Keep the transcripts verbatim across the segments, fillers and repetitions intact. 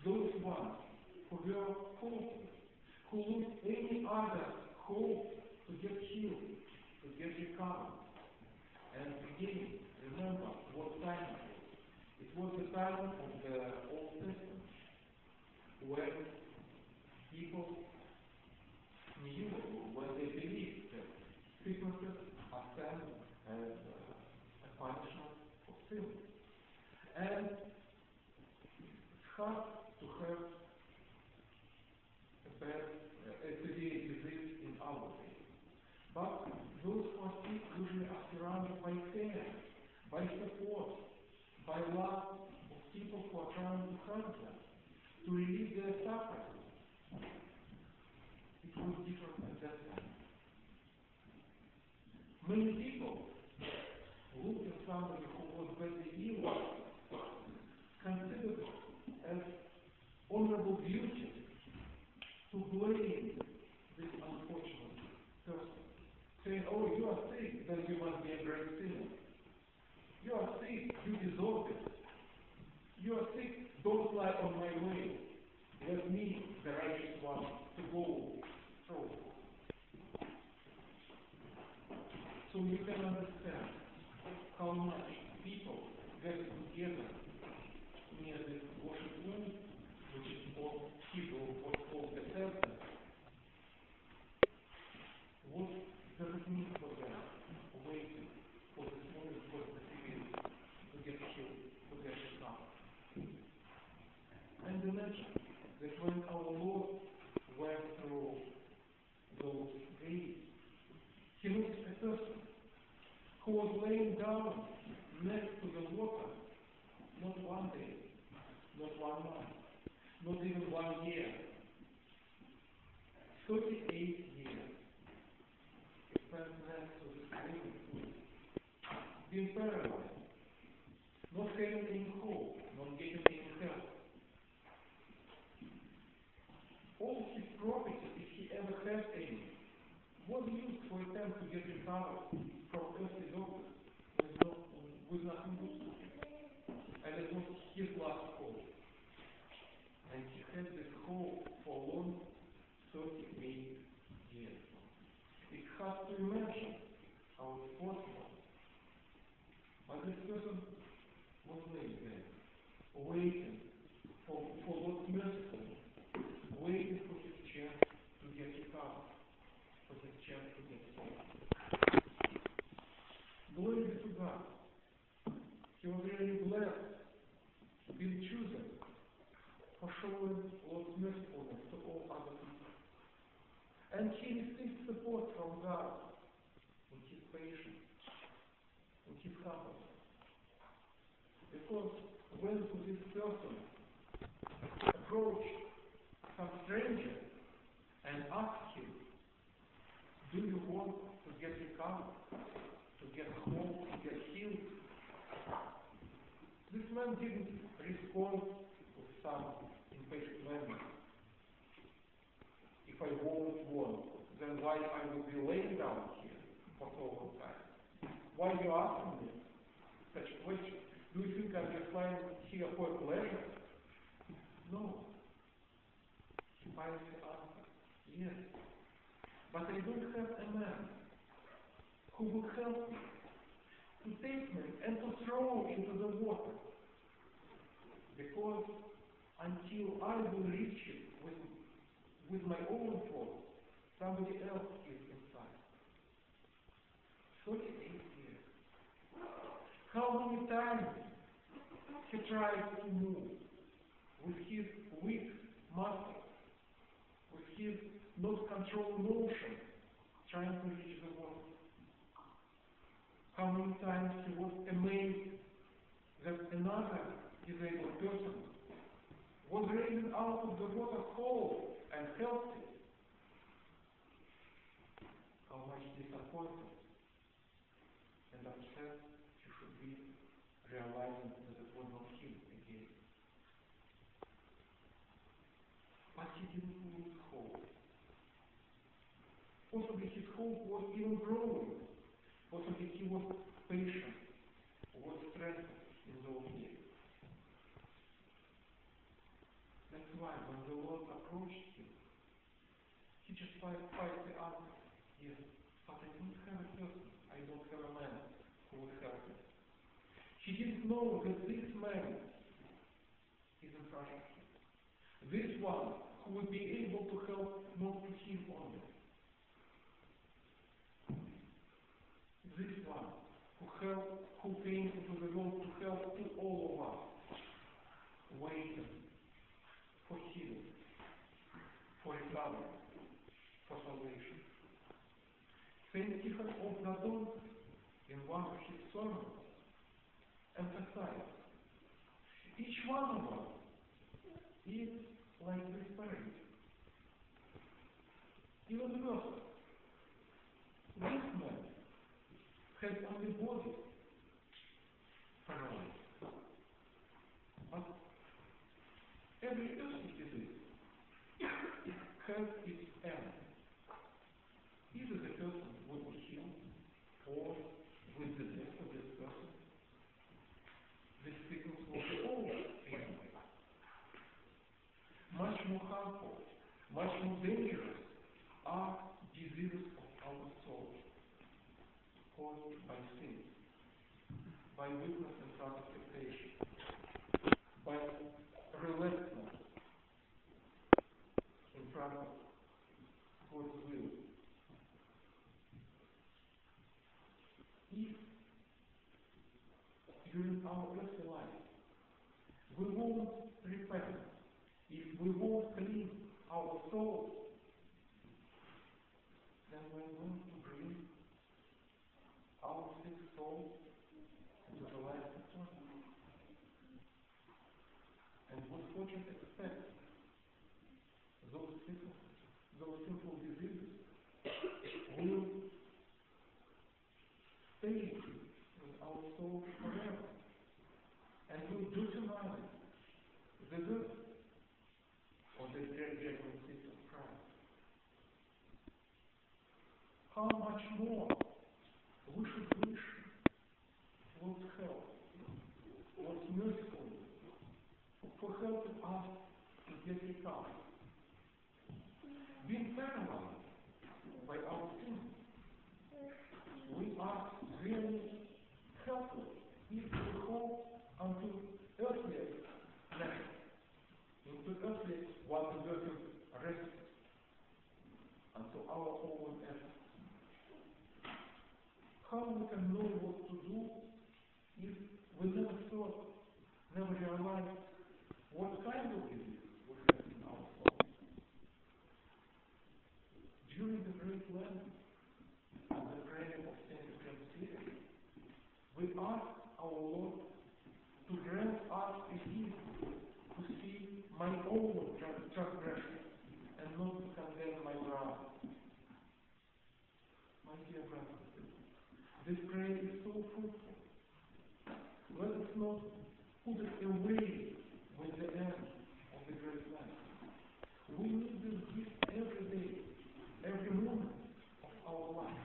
those ones who were hopeless, who lost any other hope to get healed, to get recovered. And again, remember what time it was. It was the time of the Old Testament, when people knew, when they believed that sicknesses are sent as uh, a punishment for sin. And it's hard to have a bad, uh, a severe disease in our day. But those who are sick usually are surrounded by care, by support, by love of people who are trying to help them, to relieve their suffering. It was different at that time. Many people looked at somebody who was badly ill, considered it as honorable duty to blame this unfortunate person, saying, oh, you are sick, then you must be a great sinner. You are sick, you deserve it. You are sick, don't lie on my way. Let me, the righteous one, to go through. So you can understand how much people get together near this worship room, which is called Hebrew, what's called the temple. What does it mean for them, waiting for this moment, for the civilians to get healed, to get recovered? And imagine that when our Lord went through those days, he looked at a person who was laying down next to the water, not one day, not one month, not even one year, thirty-eight years. He spent next to the swimming pool, being paralyzed, not having any hope, not getting any help. All his property, if he ever had any, was used for attempt to get recovered from earthly doctors with, no, with nothing good to him. And it was his last hope. And he had this hope for long thirty-eight years. It's hard to imagine how it's possible. But this person was laying there, waiting for, for God's mercy, waiting for his chance to get recovered, for his chance to get saved. Glory be to God. He was really blessed, being chosen for showing God's mercifulness to all other people. And he received support from God in his patience, in his humbleness. Because when this person approached some stranger and asked him, do you want to get recovered, to get home, to get healed? This man didn't respond with some impatient manner. If I won't want, then why I will be laying down here for so long time? Why are you asking me such a question? Do you think I'm just lying here for pleasure? No. He finally answered, yes. But I don't have a man who will help me to take me and to throw me into the water. Because until I will reach it with, with my own force, somebody else is inside. thirty-eight years. How many times he tried to move with his weak muscles, with his not controlled motion, trying to reach the water. How many times he was amazed that another disabled person was raised out of the water whole and healthy. How much disappointed and upset he should be, realizing that it was not him again. But he didn't lose hope. Possibly his hope was even growing. Possibly he was patient, was strengthened in those years. And why when the Lord approached him, he just fight, fight the answer, yes, but I don't have a person, I don't have a man who will help me. He didn't know that this man is in front of him. This one who would be able to help not to him only. This one who helped, who came into the world to help to all of us, waiting for healing, for recovery, for salvation. Saint Stephen of Nadon, in one of his sermons, emphasized, each one of us is like this parade. Even the person, this man has only body paralyzed. But every earthly disease has its end. Either the person would be healed, or with the death of this person, this sickness will be over anyway. Much more harmful, much more dangerous are diseases of our soul, caused by sin, by weakness and self-expectation, by relentlessness in front of God's will. If during our earthly life we won't repent, if we won't clean our souls, then we're going to bring our sick soul into the life of God. And what fortune expects those sicknesses, those simple diseases will stay with our soul forever and will determine the good of the great judgment seat of Christ. How much more we should wish God's help, God's merciful, for helping us to get recovered. Being paralyzed by our sins, we are really helpless if we hold unto earthly pleasure, into earthly what the earthly rest, unto our own efforts. How we can know what to do if we never thought, never realized what kind of disease we have in our soul? During the Great Lent and the prayer of Saint Francis, we ask our Lord to grant us a gift to see my own transgression and not to condemn my brother. My dear brothers, this prayer is so fruitful. Let us not put it away with the end of the Great Lent. We need this gift every day, every moment of our life.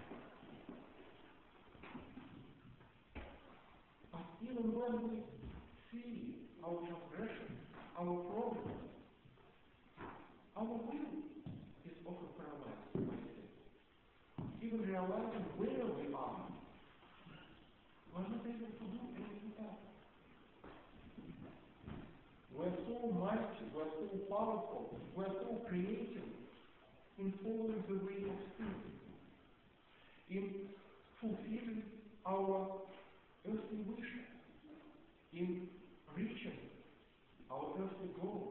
But even when we see our transgression, our problem, our will is often paralyzed by sin. Even realizing where we are, we're not able to do anything else. We're so mighty, we're so powerful, we're so creative in following the way of sin, in fulfilling our earthly wishes, in reaching our earthly goals,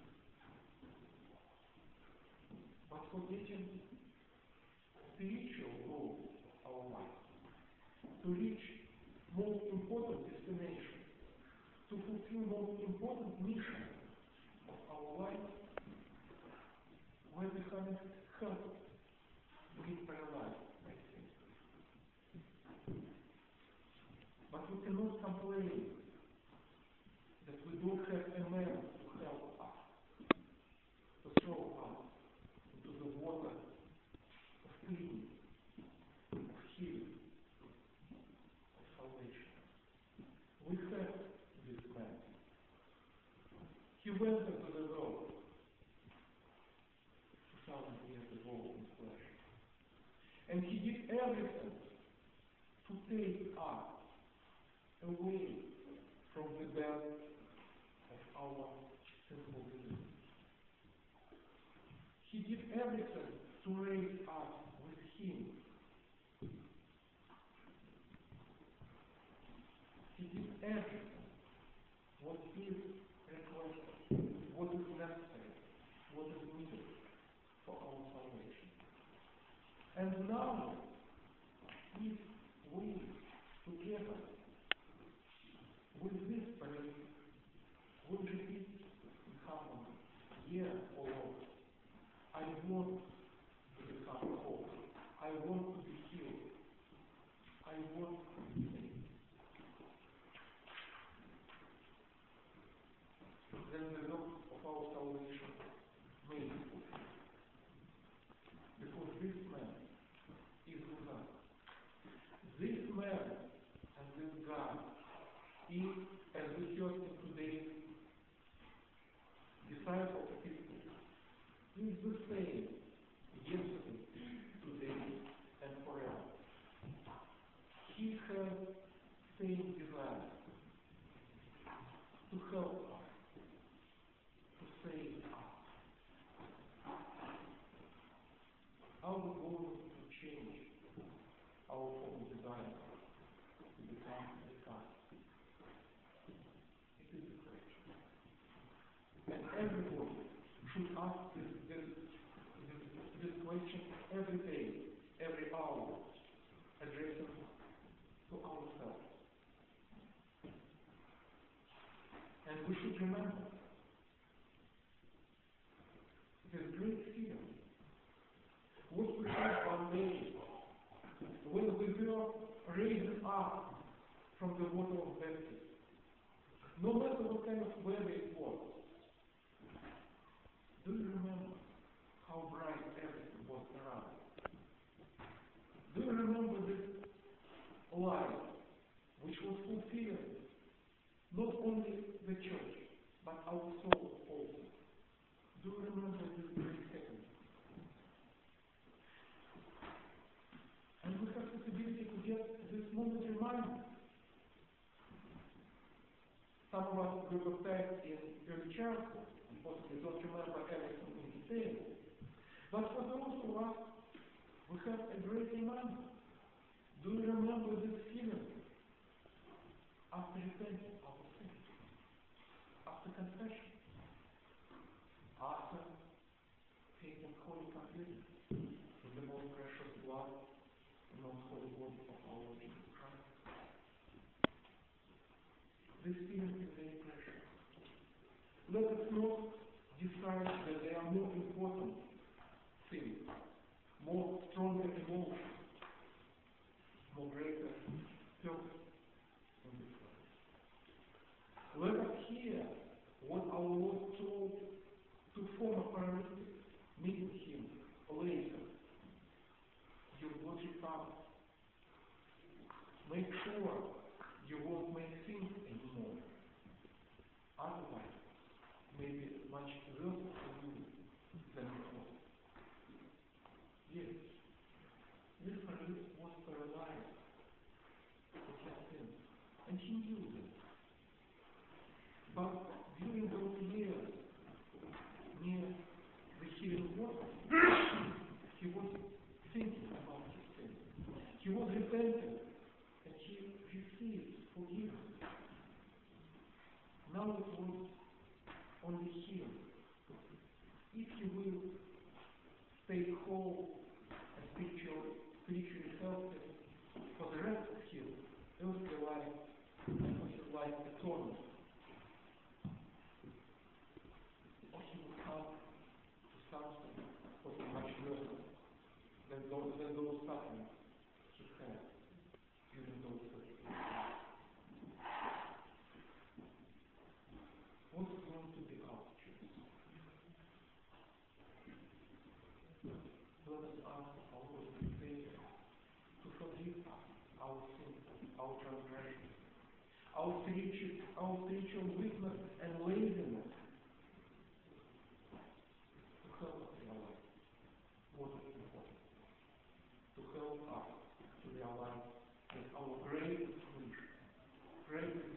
but forgetting spiritual goals of our life, to reach most important destination, to fulfill most important mission of our life, we're becoming helpless, being paralyzed by sin. But we cannot complain that we don't have a man to help us, to throw us into the water of cleaning, of healing, of salvation. We have this man. And he did everything to take us away from the bed of our sinful sin. He did everything to raise us with him. He did everything what is required, what is necessary, what is needed for our salvation. And now, if we together with this prayer will repeat in harmony, yeah, O Lord, I want to become whole. I want to be healed. I want to be saved. Then the work of our salvation may be fulfilled. Because this man is with us. This man and this God is, as we heard in today's disciple epistle, is the same yesterday, today, and forever. He has same desire to help us, to save us. Are we going to change our form desire to become like God? It is a question. And everybody should ask this, this, this, this question every day, every hour, addressing to ourselves. And we should remember, it is great fear. What we had one day, when we were raised up from the water of baptism, no matter what kind of weather it was, do you remember how bright everything was around? Do you remember this light which was fulfilling not only the church, but our soul also? Do you remember this great second? And we have the possibility to get this moment reminded. Some of us were baptized in early childhood, and possibly don't remember everything in detail. But for those of us, we have a great reminder. Do you remember this feeling after repenting of our sins, after confession, after taking holy communion with the most precious blood and most holy body of our Lord Jesus Christ? This feeling is very precious. Let us not decide that there are more important things, more stronger emotions, more greater purpose in this life. Let us hear what our Lord told to former paralytic meeting him later. You will recover. Make sure you won't make things anymore. Otherwise, maybe much worse for you than before. Yes, this paralytic was paralyzed with his sin, and he knew this. But during those years, near the healing water, he was thinking about his sin. He was repentant, and he received forgiveness. Now it was only him. If you will stay whole and spiritually, spiritually healthy for the rest of his earthly life and for his life eternal, or he will come to something possibly much worse than those, than those sufferings he had during those thirty years. What is going to be our choice? Let us ask our Lord and Savior to forgive us our sins, our transgressions, our spiritual, our spiritual weakness and laziness, to help us realize what is important, to help help us to realize that our greatest wish, greatest